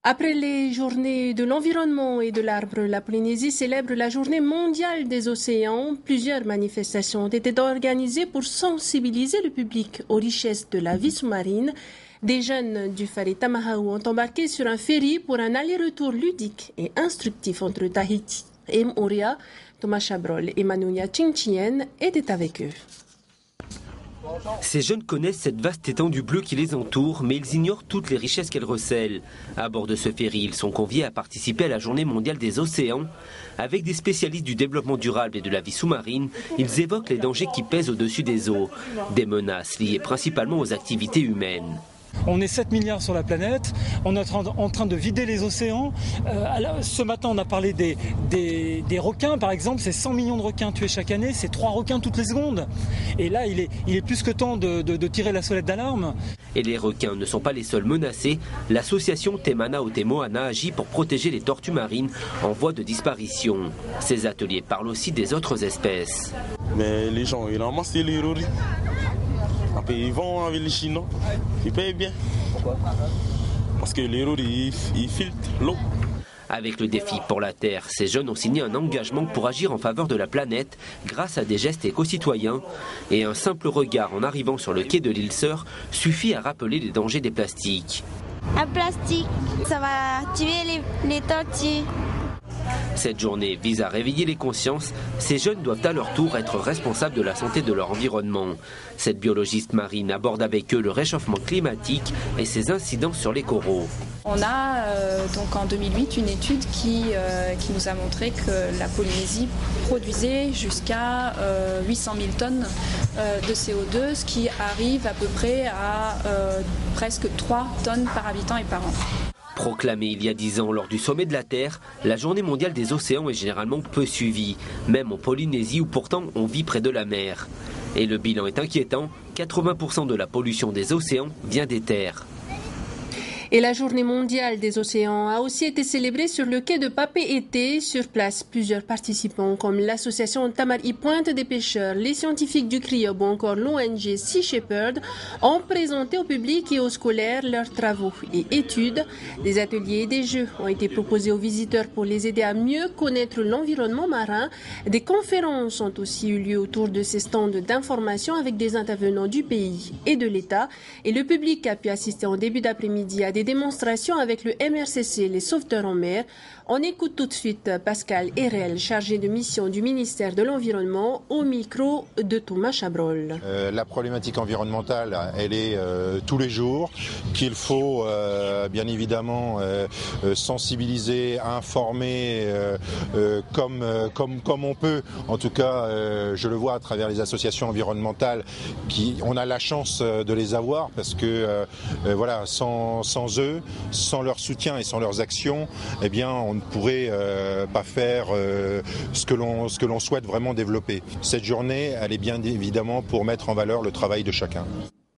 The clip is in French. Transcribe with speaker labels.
Speaker 1: Après les journées de l'environnement et de l'arbre, la Polynésie célèbre la journée mondiale des océans. Plusieurs manifestations ont été organisées pour sensibiliser le public aux richesses de la vie sous-marine. Des jeunes du Fari Tamahaou ont embarqué sur un ferry pour un aller-retour ludique et instructif entre Tahiti et Moorea. Thomas Chabrol et Manouya Chingchien étaient avec eux.
Speaker 2: Ces jeunes connaissent cette vaste étendue bleue qui les entoure, mais ils ignorent toutes les richesses qu'elle recèle. À bord de ce ferry, ils sont conviés à participer à la journée mondiale des océans. Avec des spécialistes du développement durable et de la vie sous-marine, ils évoquent les dangers qui pèsent au-dessus des eaux. Des menaces liées principalement aux activités humaines.
Speaker 3: On est 7 milliards sur la planète, on est en train de vider les océans. Ce matin, on a parlé des requins, par exemple. C'est 100 millions de requins tués chaque année, c'est 3 requins toutes les secondes. Et là, il est plus que temps de tirer la sonnette d'alarme.
Speaker 2: Et les requins ne sont pas les seuls menacés. L'association Temana Otemoana agit pour protéger les tortues marines en voie de disparition. Ces ateliers parlent aussi des autres espèces.
Speaker 4: Mais les gens, ils ramassent les roris. Après, ils vont avec les Chinois, ils payent bien. Pourquoi? Parce que les roris, ils filtrent l'eau.
Speaker 2: Avec le défi pour la Terre, ces jeunes ont signé un engagement pour agir en faveur de la planète grâce à des gestes éco-citoyens. Et un simple regard en arrivant sur le quai de l'île Sœur suffit à rappeler les dangers des plastiques.
Speaker 5: Un plastique, ça va tuer les tortues.
Speaker 2: Cette journée vise à réveiller les consciences. Ces jeunes doivent à leur tour être responsables de la santé de leur environnement. Cette biologiste marine aborde avec eux le réchauffement climatique et ses incidences sur les coraux.
Speaker 6: On a donc en 2008 une étude qui nous a montré que la Polynésie produisait jusqu'à 800 000 tonnes de CO2, ce qui arrive à peu près à presque 3 tonnes par habitant et par an.
Speaker 2: Proclamée il y a 10 ans lors du sommet de la Terre, la journée mondiale des océans est généralement peu suivie, même en Polynésie où pourtant on vit près de la mer. Et le bilan est inquiétant, 80% de la pollution des océans vient des terres.
Speaker 1: Et la journée mondiale des océans a aussi été célébrée sur le quai de Papeete. Sur place, plusieurs participants comme l'association Tamari Pointe des pêcheurs, les scientifiques du CRIOB ou encore l'ONG Sea Shepherd ont présenté au public et aux scolaires leurs travaux et études. Des ateliers et des jeux ont été proposés aux visiteurs pour les aider à mieux connaître l'environnement marin. Des conférences ont aussi eu lieu autour de ces stands d'information avec des intervenants du pays et de l'État. Et le public a pu assister en début d'après-midi à des démonstrations avec le MRCC, les sauveteurs en mer. On écoute tout de suite Pascal Herel, chargé de mission du ministère de l'Environnement, au micro de Thomas Chabrol.
Speaker 7: La problématique environnementale, elle est tous les jours, qu'il faut bien évidemment sensibiliser, informer comme on peut. En tout cas, je le vois à travers les associations environnementales, on a la chance de les avoir parce que voilà, sans eux, sans leur soutien et sans leurs actions, eh bien, on ne pourrait pas faire ce que l'on souhaite vraiment développer. Cette journée, elle est bien évidemment pour mettre en valeur le travail de chacun.